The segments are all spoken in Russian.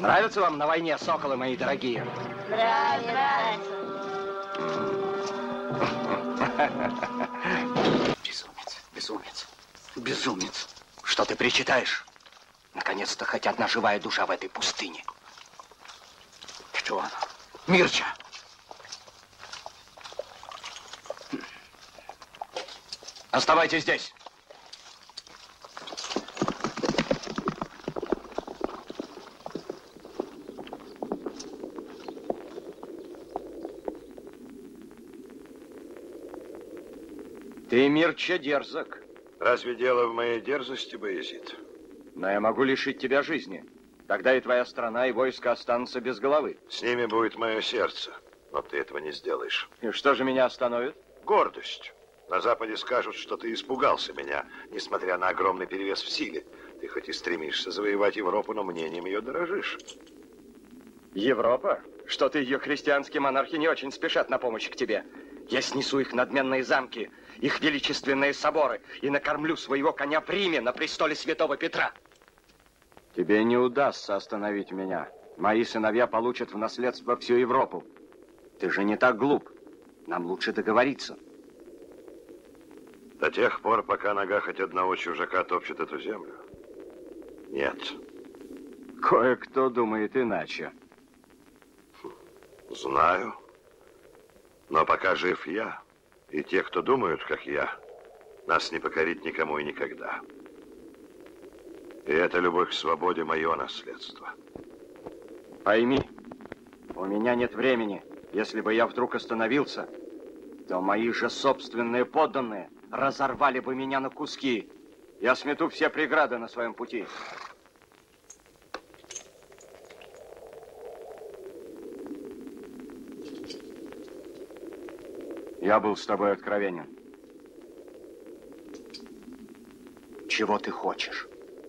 Нравится вам на войне, соколы мои дорогие? Нравится. Безумец, безумец, безумец. Что ты причитаешь? Наконец-то хоть одна живая душа в этой пустыне. Кто она? Мирча. Оставайтесь здесь. Ты, Мирча, дерзок. Разве дело в моей дерзости, Баязид? Но я могу лишить тебя жизни. Тогда и твоя страна, и войско останутся без головы. С ними будет мое сердце, но ты этого не сделаешь. И что же меня остановит? Гордость. На Западе скажут, что ты испугался меня, несмотря на огромный перевес в силе. Ты хоть и стремишься завоевать Европу, но мнением ее дорожишь. Европа? Что-то ее христианские монархи не очень спешат на помощь к тебе. Я снесу их надменные замки, их величественные соборы и накормлю своего коня в Риме на престоле святого Петра. Тебе не удастся остановить меня. Мои сыновья получат в наследство всю Европу. Ты же не так глуп. Нам лучше договориться. До тех пор, пока нога хоть одного чужака топчет эту землю? Нет. Кое-кто думает иначе. Знаю. Но пока жив я, и те, кто думают, как я, нас не покорить никому и никогда. И эта любовь к свободе — мое наследство. Пойми, у меня нет времени. Если бы я вдруг остановился, то мои же собственные подданные разорвали бы меня на куски. Я смету все преграды на своем пути. Я был с тобой откровенен. Чего ты хочешь?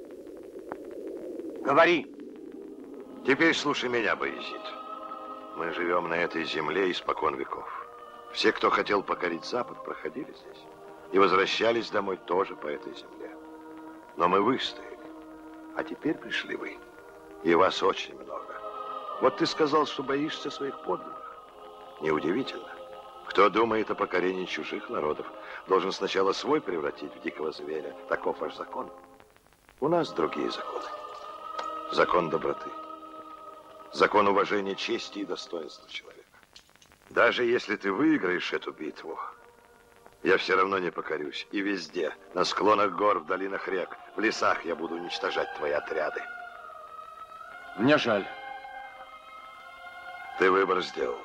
Говори. Теперь слушай меня, Баязид. Мы живем на этой земле испокон веков. Все, кто хотел покорить Запад, проходили здесь. И возвращались домой тоже по этой земле. Но мы выстояли. А теперь пришли вы. И вас очень много. Вот ты сказал, что боишься своих подданных. Неудивительно. Кто думает о покорении чужих народов, должен сначала свой превратить в дикого зверя. Таков ваш закон. У нас другие законы. Закон доброты. Закон уважения чести и достоинства человека. Даже если ты выиграешь эту битву, я все равно не покорюсь. И везде, на склонах гор, в долинах рек, в лесах я буду уничтожать твои отряды. Мне жаль. Ты выбор сделал.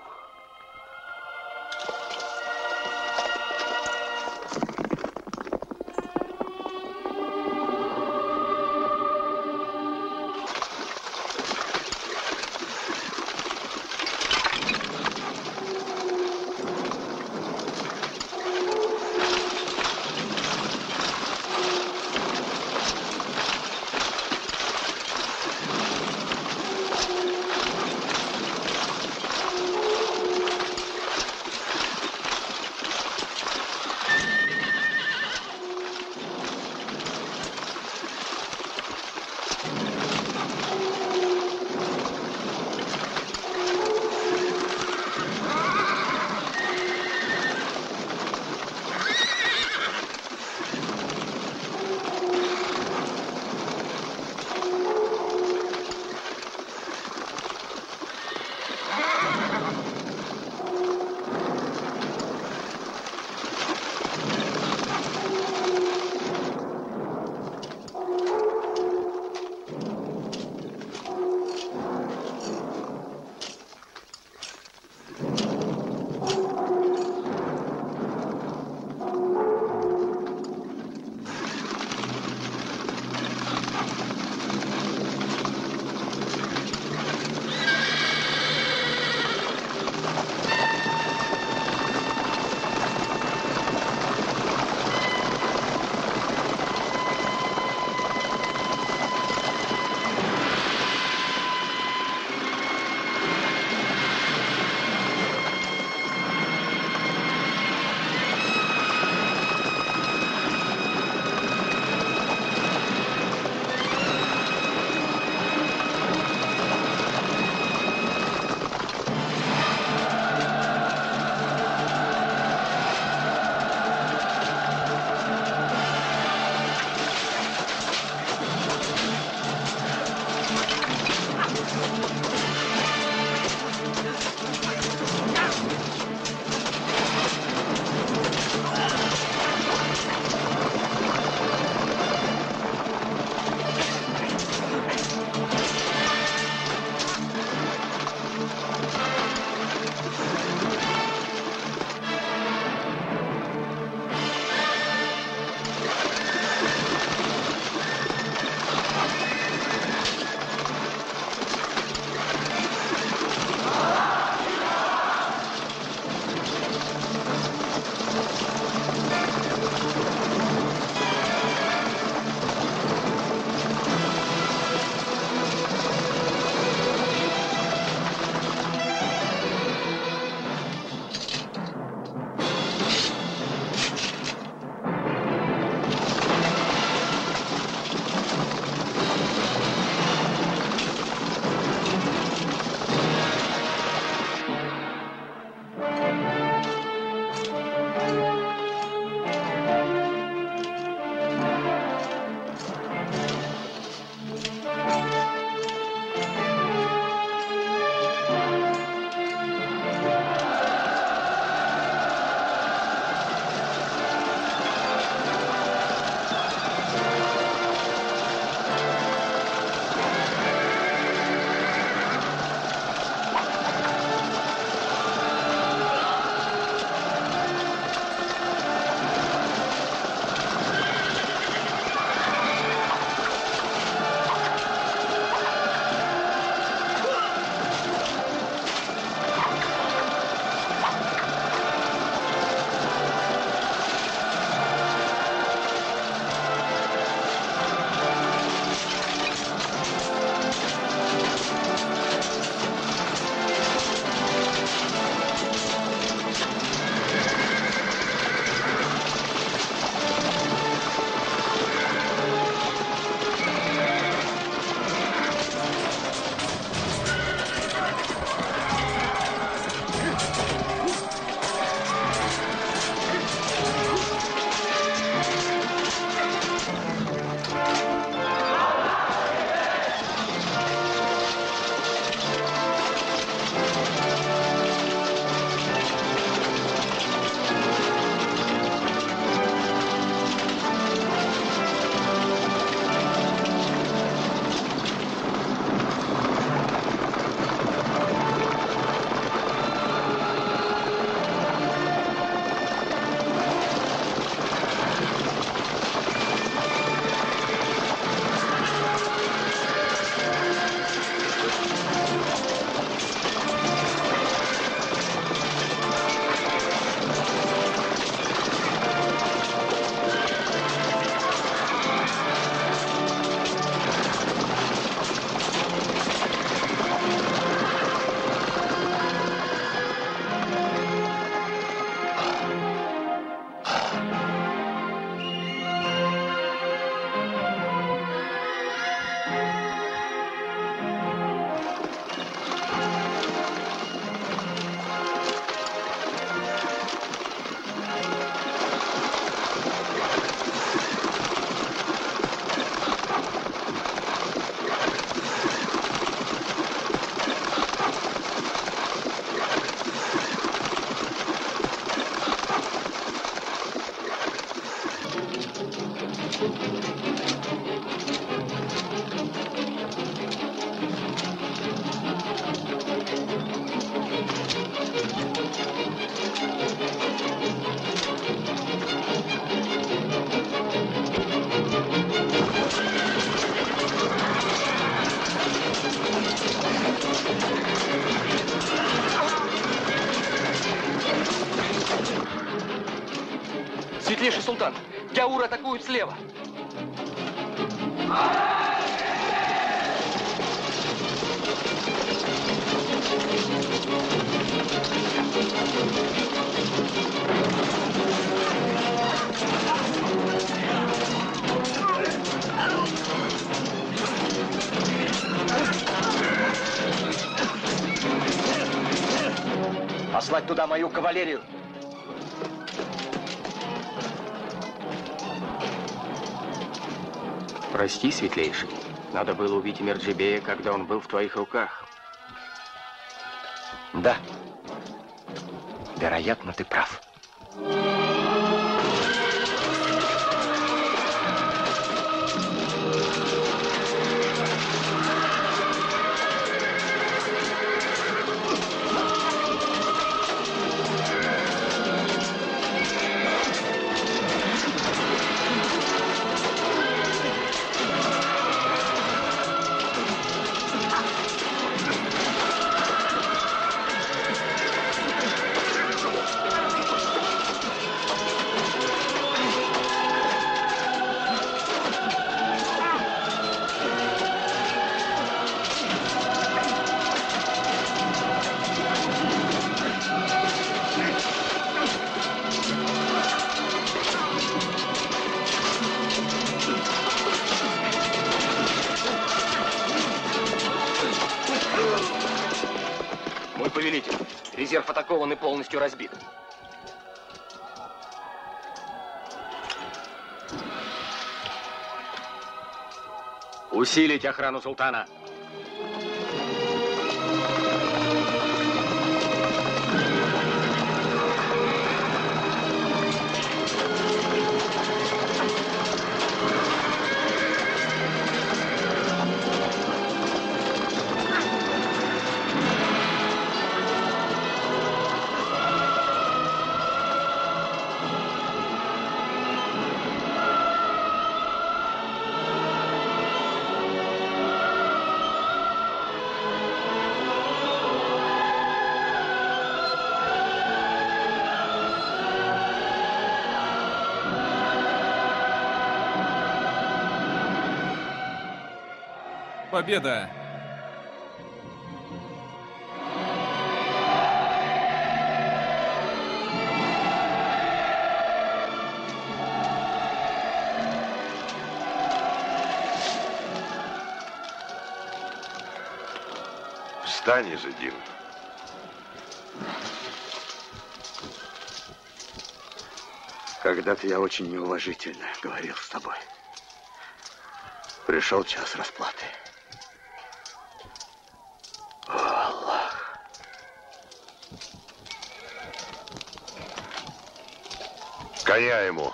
Светлейший султан, Гяур атакуют слева. Послать туда мою кавалерию. Прости, Светлейший. Надо было убить Эмерджибея, когда он был в твоих руках. Да. Вероятно, ты прав. Мой повелитель, резерв атакован и полностью разбит. Усилить охрану султана. Победа! Встань, Иззедин. Когда-то я очень неуважительно говорил с тобой. Пришел час расплаты. О, Аллах. Коня ему.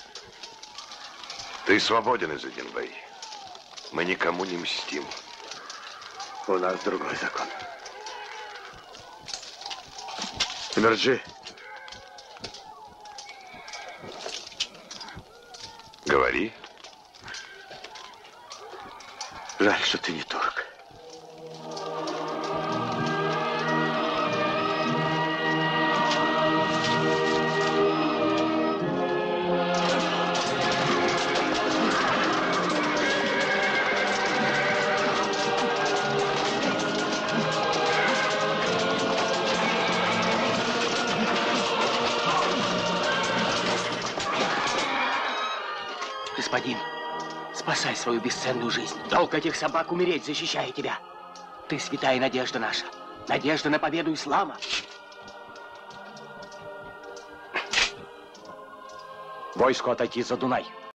Ты свободен, Иззедин бей. Мы никому не мстим. У нас другой закон. Эмерджи. Говори. Жаль, что ты не турок. Господин, спасай свою бесценную жизнь. Долг этих собак умереть, защищая тебя. Ты святая надежда наша. Надежда на победу ислама. Войску отойти за Дунай.